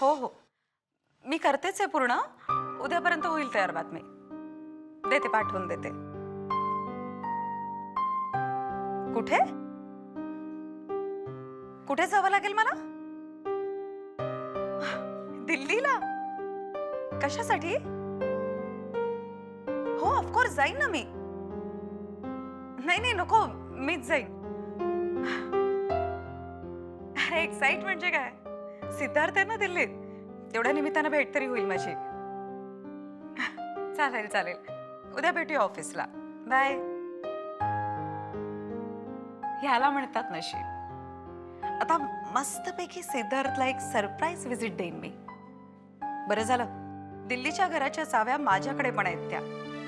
हो हो, मी करतेच आहे पूर्ण. उद्यापर्यंत होईल तयार बातमी. देते, पाठवून देते. कुठे कुठे जावं लागेल मला? दिल्लीला? कशासाठी? हो ऑफकोर्स जाईन ना मी. नाही नाही नको, मीच जाईन. अरे एक्साइट म्हणजे काय, सिद्धार्थ आहे ना दिल्लीत, तेवढ्या निमित्तानं भेट तरी होईल माझी. चालेल चालेल, उद्या भेटूया ऑफिसला. बाय. ह्याला म्हणतात नशीब. आता मस्तपैकी सिद्धार्थला एक सरप्राईज व्हिजिट देईन मी. बरं झालं दिल्लीच्या घराच्या चाव्या माझ्याकडे पण आहेत त्या.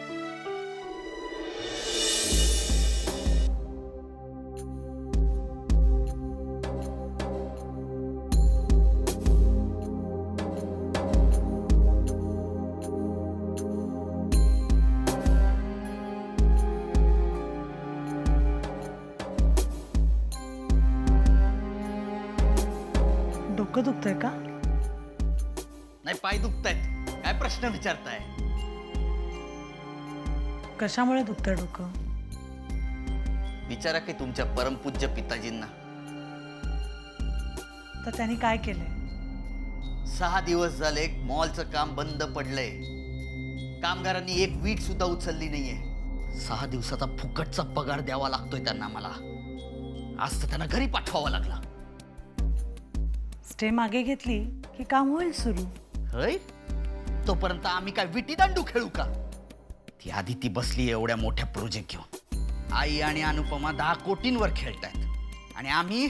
डोकं दुखतंय का? नाही, पाय दुखतायत. काय प्रश्न विचारताय? कशामुळे दुखतंय डोकं? विचारा की तुमच्या परमपूज्य पिताजींना. तर त्यांनी काय केलंय? 6 दिवस झाले मॉलचं काम बंद पडलंय. कामगारांनी एक वीट सुद्धा उचलली नाहीये. 6 दिवसाचा फुकटचा पगार द्यावा लागतोय त्यांना मला. आज तर त्यांना घरी पाठवावं लागला. स्टे मागे घेतली की काम होईल सुरू. होय, तोपर्यंत आम्ही काय विटी दांडू खेळू का? ती आधी ती बसली एवढ्या मोठ्या प्रोजेक्ट घेऊन. आई आणि अनुपमा 10 कोटींवर खेळतायत आणि आम्ही.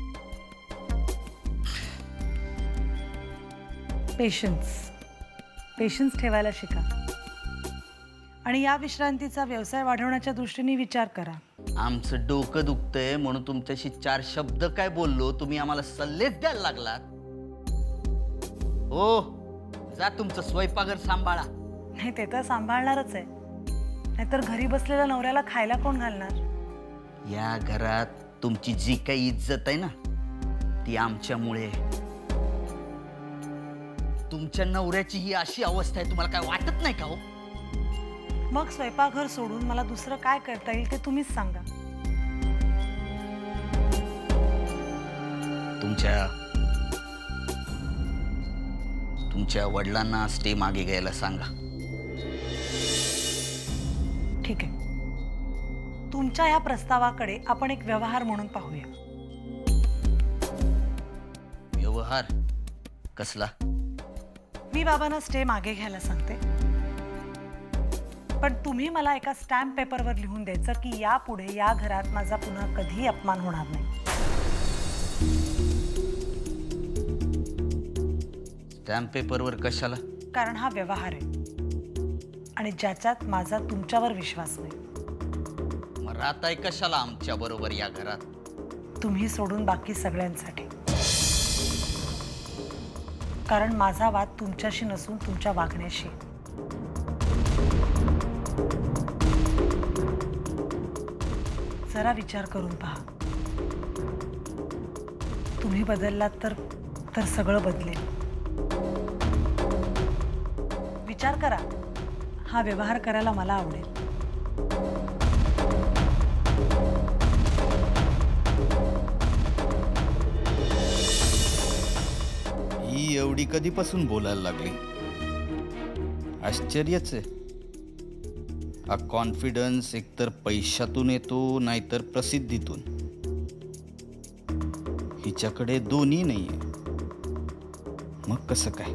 पेशन्स ठेवायला शिका आणि या विश्रांतीचा व्यवसाय वाढवण्याच्या दृष्टीने विचार करा. आमचं डोकं दुखतंय म्हणून तुमच्याशी 4 शब्द काय बोललो, तुम्ही आम्हाला सल्लेच द्यायला लागलात. हो, जा तुमचं स्वयंपाकघर सांभाळा. नाही ते तर सांभाळणारच आहे, नाहीतर घरी बसलेल्या नवऱ्याला खायला कोण घालणार? या घरात तुमची जी काही इज्जत आहे ना, ती आमच्यामुळे. तुमच्या नवऱ्याची ही अशी अवस्था आहे, तुम्हाला काय वाटत नाही का हो? मग स्वयंपाकघर सोडून मला दुसरं काय करता येईल ते तुम्हीच सांगा. तुमच्या वडिलांना स्टे मागे घ्यायला सांगा. ठीक आहे, तुमच्या या प्रस्तावाकडे आपण एक व्यवहार म्हणून पाहूया. व्यवहार कसला? मी बाबांना स्टे मागे घ्यायला सांगते, पण तुम्ही मला एका स्टॅम्प पेपरवर लिहून द्यायचं की यापुढे या घरात माझा पुन्हा कधीही अपमान होणार नाही. स्टॅम्प पेपरवर कशाला? कारण हा व्यवहार आहे आणि ज्याच्यात माझा तुमच्यावर विश्वास नाही. मग राहताय कशाला आमच्या बरोबर या घरात? तुम्ही सोडून बाकी सगळ्यांसाठी. कारण माझा वाद तुमच्याशी नसून तुमच्या वागण्याशी. जरा विचार करून पहा. तुम्ही बदललात तर सगळं बदलेल. विचार करा, हा व्यवहार करायला मला आवडेल. ही एवढी कधीपासून बोलायला लागली? आश्चर्यच आहे. हा कॉन्फिडन्स एकतर पैशातून येतो नाहीतर प्रसिद्धीतून. हिच्याकडे दोन्ही नाहीये. मग कसं काय?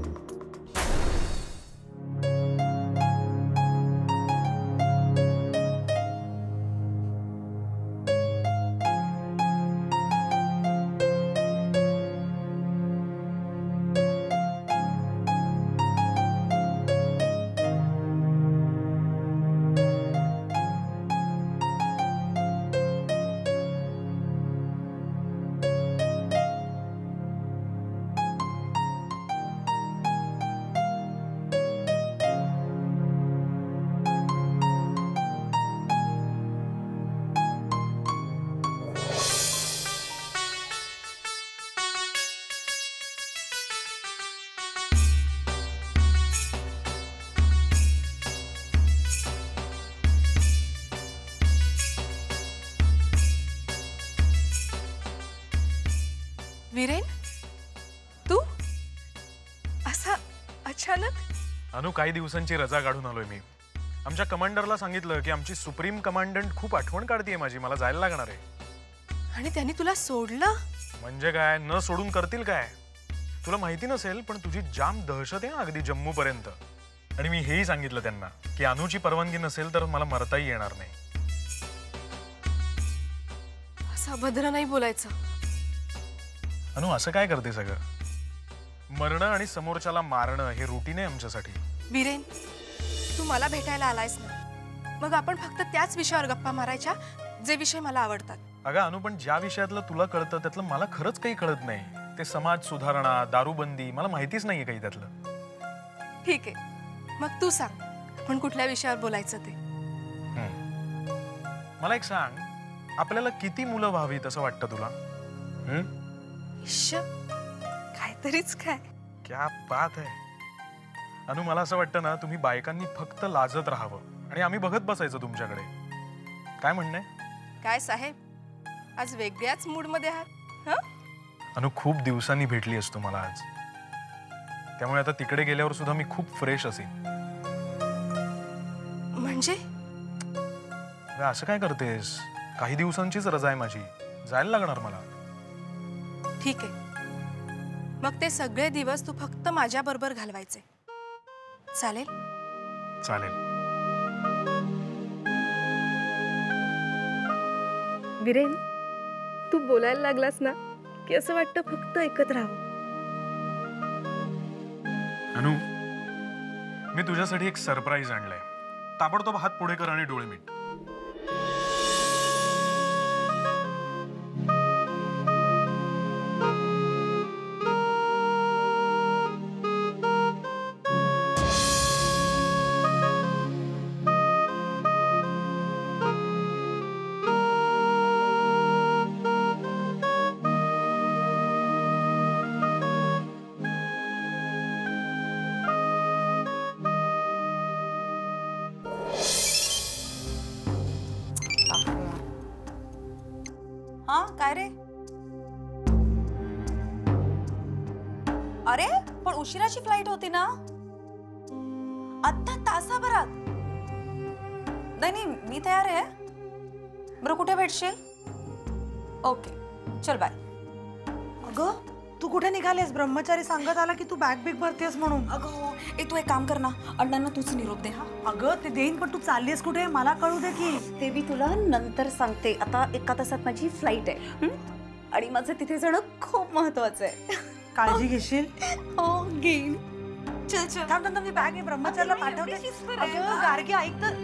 वीरेन, तू असा अचानक? अनु, काही दिवसांची रजा काढून आलोय मी. आमच्या कमांडरला सांगितलं की आमची सुप्रीम कमांडंट खूप आठवण काढतीये माझी, मला जायला लागणार आहे. आणि त्यांनी तुला सोडलं? म्हणजे काय, न सोडून करतील काय? तुला माहिती नसेल पण तुझी जाम दहशत आहे अगदी जम्मू पर्यंत. आणि मी हेही सांगितलं त्यांना की अनुची परवानगी नसेल तर मला मरताही येणार नाही. असं अभद्र नाही बोलायचं. अनु, असं काय करते सगळं? मरणं आणि समोरच्याला मारणं हे रुटीन आहे आमच्यासाठी. वीरेन, तू मला भेटायला आलायस ना, मग आपण फक्त त्याच विषयावर गप्पा मारायच्या जे विषय मला आवडतात. अगं अनु, पण ज्या विषयातलं तुला कळतं त्यातलं मला खरंच काही कळत नाही. ते समाज सुधारणा, दारूबंदी, मला माहितीच नाहीये काही त्यातलं. ठीक आहे, मग तू सांग आपण कुठल्या विषयावर बोलायचं ते. मला एक सांग, आपल्याला किती मुलं व्हावीत असं वाटतं तुला? इश्श, काहीतरीच काय. क्या बात आहे. अनु, मला असं वाटतं ना, तुम्ही बायकांनी फक्त लाजत राहावं आणि आम्ही बघत बसायचं तुमच्याकडे. काय म्हणणं आहे? काय साहेब, आज वेगळ्याच मूड मध्ये आहात? हं? अनु, खूप दिवसांनी भेटली असतो मला आज, त्यामुळे आता तिकडे गेल्यावर सुद्धा मी खूप फ्रेश असेल. म्हणजे अगं, असं काय करतेस? काही दिवसांचीच रजा आहे माझी, जायला लागणार मला. ठीक आहे, मग ते सगळे दिवस तू फक्त माझ्या बरोबर घालवायचे, चालेल? चालेल. वीरेन, तू बोलायला लागलास ना की असं वाटतं फक्त ऐकत राहावं. अनु, मी तुझ्यासाठी एक सरप्राईज आणलंय. ताबडतोब हात पुढे कर आणि डोळे मिट. हा, काय रे? अरे पण उशिराची फ्लाईट होती ना, आता तासाभरात. नाही, मी तयार आहे. बरं, कुठे भेटशील? ओके, चल बाय. अगं, तू कुठे निघालेस? ब्रह्मचारी सांगत आला की तू बॅग बिग भरतेस म्हणून. अगं तू एक काम कर ना, अण्णांना तूच निरोप दे. हा, अगं ते देईन, पण तू चाललीस कुठे मला कळू दे की. ते मी तुला नंतर सांगते. आता 1 तासात माझी फ्लाईट आहे आणि माझं तिथे जाणं खूप महत्वाचं आहे. काळजी घेशील? हो, घेईन. चल चल. थांब थांब, मी बॅग आहे ब्रह्मचारीला पाठवते. अगं गार्गी, ऐक तर.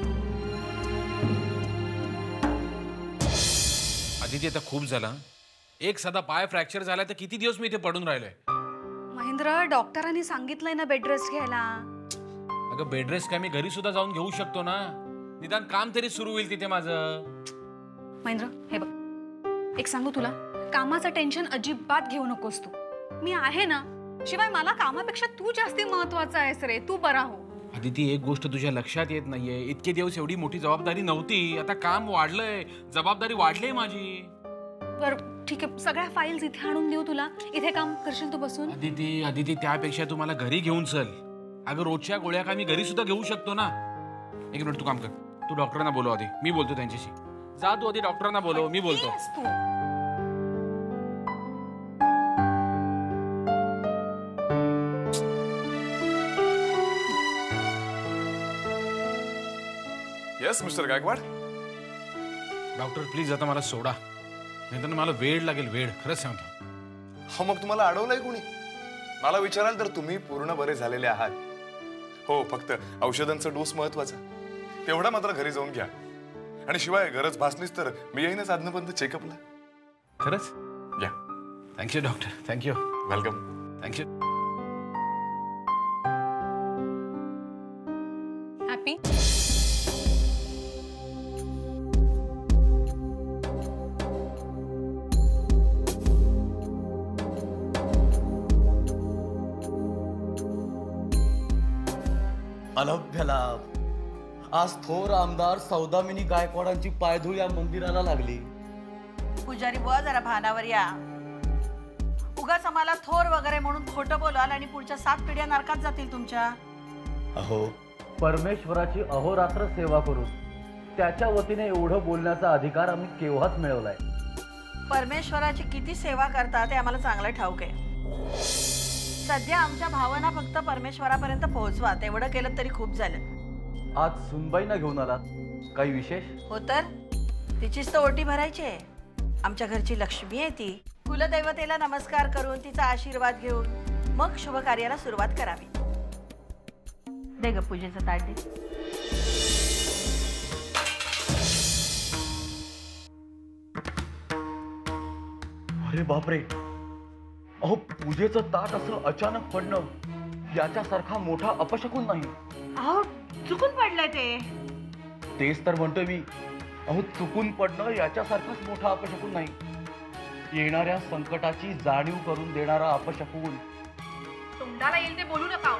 आदिती, आता खूप झाला. एक साधा पाय फ्रॅक्चर झाला तर किती दिवस मी इथे पडून राहिलोय. महेंद्र, डॉक्टरांनी सांगितलंय ना बेड रेस्ट घ्यायला. अगं, बेड रेस्ट काय मी घरी सुद्धा जाऊन घेऊ शकतो ना. निदान काम तरी सुरू होईल तिथे माझं. महेंद्र, हे बघ, एक सांगू तुला, कामाचं टेन्शन अजिबात घेऊ नकोस तू. मी आहे ना. शिवाय मला कामापेक्षा तू जास्ती महत्वाचा आहेस रे. तू बरा हो. आदिती, एक गोष्ट तुझ्या लक्षात येत नाहीये. इतके दिवस एवढी मोठी जबाबदारी नव्हती. आता काम वाढलंय, जबाबदारी वाढलीय माझी. बरं, ठीक आहे, सगळ्या फाईल्स इथे आणून देऊ तुला. इथे काम करशील तू बसून? आदिती, त्यापेक्षा तू मला घरी घेऊन चल. अगं, रोजच्या गोळ्या का मी घरी सुद्धा घेऊ शकतो ना. एक मिनिट, तू काम कर. तू डॉक्टरांना बोलव आधी, मी बोलतो त्यांच्याशी. जा तू आधी डॉक्टरांना बोलव, मी बोलतो. Yes mister Gaikwad. Doctor please आता मला सोडा, नाही तर मला वेळ लागेल. वेळ, खरंच सांगतो. हो, मग तुम्हाला अडवलंय कोणी? मला विचाराल तर तुम्ही पूर्ण बरे झालेले आहात. हो, फक्त औषधांचा डोस महत्वाचा, तेवढा मात्र घरी जाऊन घ्या. आणि शिवाय गरज भासलीच तर मी येईनच आजपर्यंत चेकअपला. खरंच? या. Thank you doctor, thank you. Welcome. Thank you. Happy? अलभ्य लाभ. आज थोर आमदार सौदामिनी गायकवाडांची पायधूळ या मंदिराला लागली. पुजारी बुवा, जरा भानावर या. उगाच उगाच आम्हाला थोर वगैरे म्हणून खोटं बोलाल आणि पुढच्या 7 पिढ्या नरकात जातील तुमच्या. अहो, परमेश्वराची अहोरात्र सेवा करून त्याच्या वतीने एवढं बोलण्याचा अधिकार आम्ही केव्हाच मिळवलाय. परमेश्वराची किती सेवा करता ते आम्हाला चांगलं ठाऊक आहे. सध्या आमच्या भावना फक्त परमेश्वरापर्यंत पोहोचवा, तेवढं केलं तरी खूप झालं. आज सुनबाईंना घेऊन आलात, काही विशेष? हो तर, तिचीच तर ओटी भरायची आहे. आमच्या घरची लक्ष्मी आहे ती. कुलदैवतेला नमस्कार करून तिचा आशीर्वाद घेऊन मग शुभ कार्याला सुरुवात करावी. दे ग पूजेचं ताट दे. अरे बापरे, अहो पूजेचं ताट असं अचानक पडणं याच्यासारखा मोठा अपशकुन नाही. अहो चुकून पडलंय ते. तेच तर म्हणतोय मी, अहो चुकून पडणं याच्यासारखाच मोठा अपशकुन नाही. येणाऱ्या संकटाची जाणीव करून देणारा अपशकुन. तोंडाला येईल ते बोलू नका.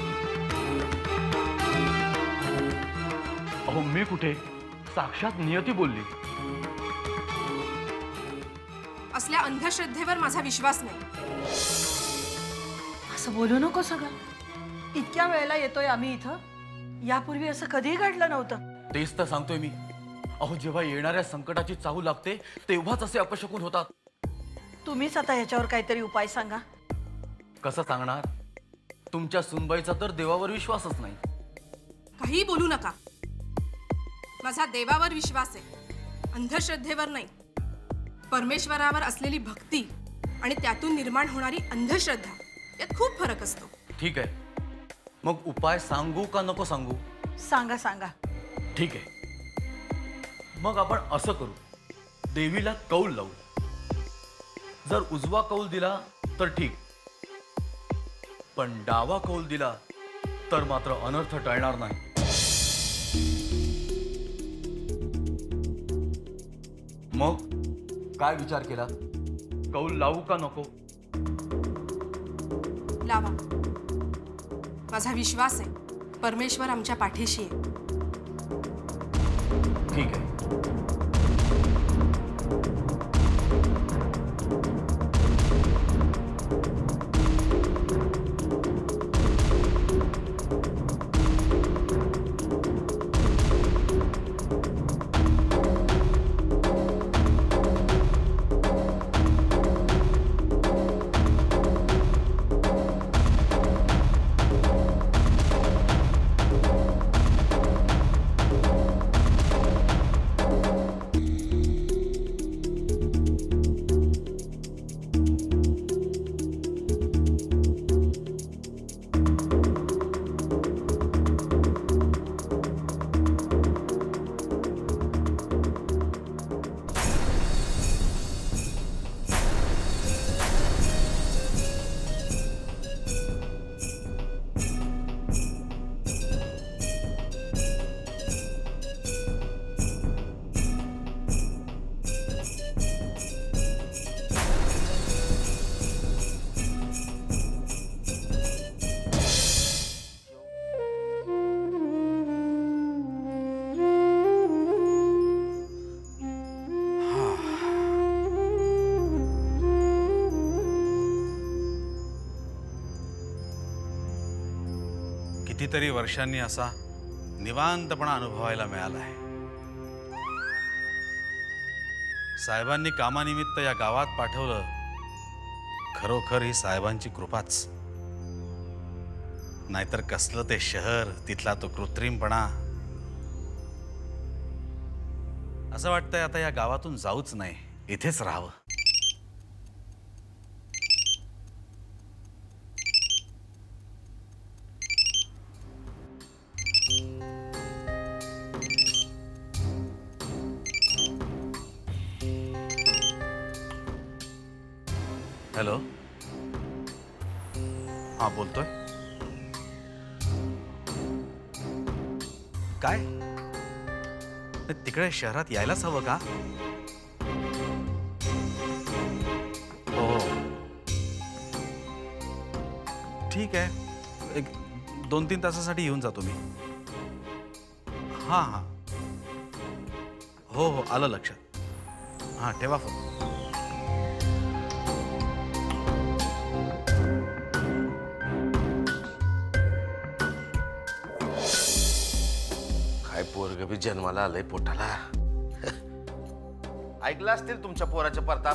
अहो मी कुठे, साक्षात नियती बोलली. असल्या अंधश्रद्धेवर माझा विश्वास नाही. असं बोलू नको सगळं. इतक्या वेळेला येतोय आम्ही इथं, यापूर्वी असं कधीही घडलं नव्हतं. तेच तर सांगतोय मी. अहो जेव्हा येणाऱ्या संकटाची चाहूल लागते तेव्हाच असे अपशकुन होतात. तुम्हीच आता ह्याच्यावर काहीतरी उपाय सांगा. कसं सांगणार? तुमच्या सुनबाईचा तर देवावर विश्वासच नाही. काही बोलू नका. माझा देवावर विश्वास आहे, अंधश्रद्धेवर नाही. परमेश्वरावर असलेली भक्ती आणि त्यातून निर्माण होणारी अंधश्रद्धा यात खूप फरक असतो. ठीक आहे, मग उपाय सांगू का नको सांगू? सांगा सांगा. ठीक आहे, मग आपण असं करू, देवीला कौल लावू. जर उजवा कौल दिला तर ठीक, पण डावा कौल दिला तर मात्र अनर्थ टळणार नाही. मग काय विचार केला? कौल लावू का नको? लावा. माझा विश्वास आहे, परमेश्वर आमच्या पाठीशी आहे. ठीक आहे. कितीतरी वर्षांनी असा निवांतपणा अनुभवायला मिळाला आहे. साहेबांनी कामानिमित्त या गावात पाठवलं, खरोखर ही साहेबांची कृपाच. नाहीतर कसलं ते शहर, तिथला तो कृत्रिमपणा. असं वाटतंय आता या गावातून जाऊच नाही, इथेच राहावं. हॅलो, हा बोलतोय. काय तिकडे शहरात यायलाच हवं का? हो ठीक आहे, एक 2-3 तासासाठी येऊन जातो मी. हां हां, हो हो आलं लक्षात. हां ठेवा फोन. पोरग बी जन्माला आलंय पोटाला. ऐकलं असतील तुमच्या पोराचे प्रताप.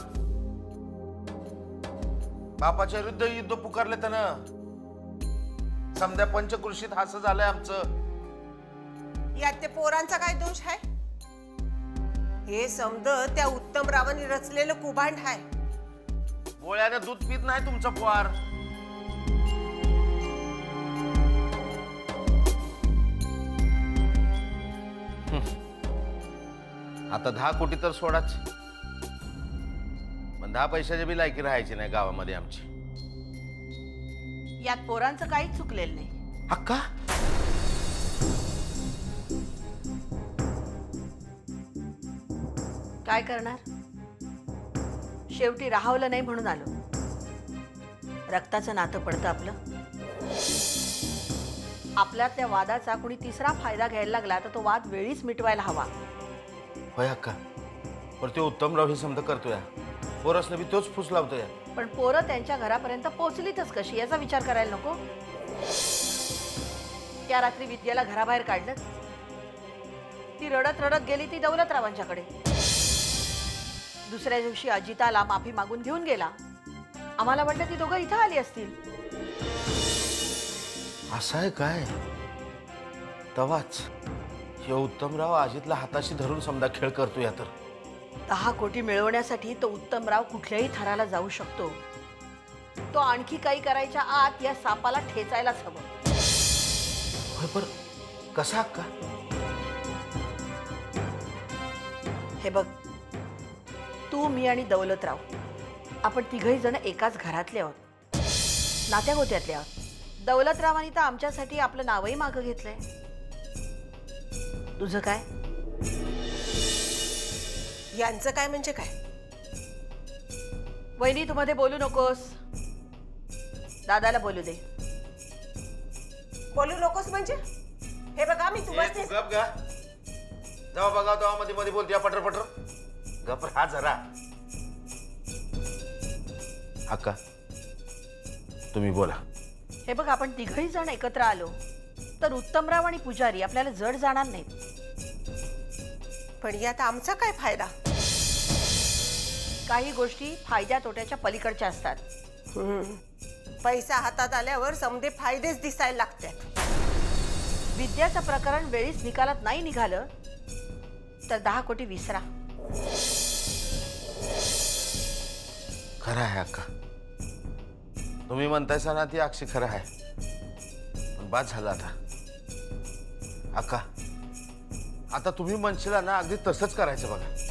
बापाच्या विरुद्ध युद्ध पुकारले त्यानं. समद्या पंचकृषीत हास झालंय आमचं. यात ते पोरांचा काय दोष आहे? हे समद त्या उत्तमरावांनी रचलेलं कुभांड आहे. गोळ्यानं दूध पित नाही तुमचं पोर. आता 10 कोटी तर सोडाच, पण 10 पैशाची बी लायकी राहायची नाही गावामध्ये आमची. यात पोरांचं काहीच चुकलेलं नाही. अक्का काय करणार, शेवटी राहावलं नाही म्हणून आलो. रक्ताचं नातं पडतं आपलं. आपल्यातल्या वादाचा कुणी तिसरा फायदा घ्यायला लागला तर तो वाद वेळीच मिटवायला हवा. होय अक्का, पण ते उत्तमराव ही समजा करतोय. पोरसने बी तोच फुस लावतोय. पण पोरं त्यांच्या घरापर्यंत पोहोचलीतच कशी याचा विचार करायला नको. त्या रात्री विद्याला घराबाहेर काढलं. ती रडत रडत गेली ती दौलतरावांच्याकडे. दुसऱ्या दिवशी अजिताला माफी मागून घेऊन गेला. आम्हाला वाटलं ती दोघं इथं आली असतील. असं आहे काय? तवाच हे उत्तमराव अजितला हाताशी धरून समजा खेळ करतोय. तर 10 कोटी मिळवण्यासाठी तो उत्तमराव कुठल्याही थराला जाऊ शकतो. तो आणखी काही करायच्या आत या सापाला ठेचायलाच हवं. होय, पण कसा अक्का? हे बघ, तू मी आणि दौलतराव आपण तिघही जण एकाच घरातले आहोत, नात्या गोत्यातले आहोत. दौलतरावांनी तर आमच्यासाठी आपलं नावही मागं घेतलंय. तुझं काय? यांचं काय म्हणजे काय? वहिनी तू मध्ये बोलू नकोस. दादाला बोलू दे. बोलू नकोस म्हणजे? हे बघा मी तुम्हाला गप गा. जेव्हा बघा तेव्हा मध्ये मध्ये बोलते पटर पटर. गप राहा जरा. अक्का तुम्ही बोला. हे बघ, आपण तिघही जण एकत्र आलो तर उत्तमराव आणि पुजारी आपल्याला जड जाणार नाहीत. पण यात आमचा काय फायदा? काही गोष्टी फायद्या तोट्याच्या पलीकडच्या असतात. पैसा हातात आल्यावर समजे फायदेच दिसायला लागतात. विद्याचं प्रकरण वेळीच निकालात नाही निघालं तर 10 कोटी विसरा. खरं आहे अक्का, तुम्ही म्हणतायसा ना ती अक्षी खरं आहे. पण बाद झालं आता. अक्का आता तुम्ही म्हणशीला ना अगदी तसंच करायचं बघा.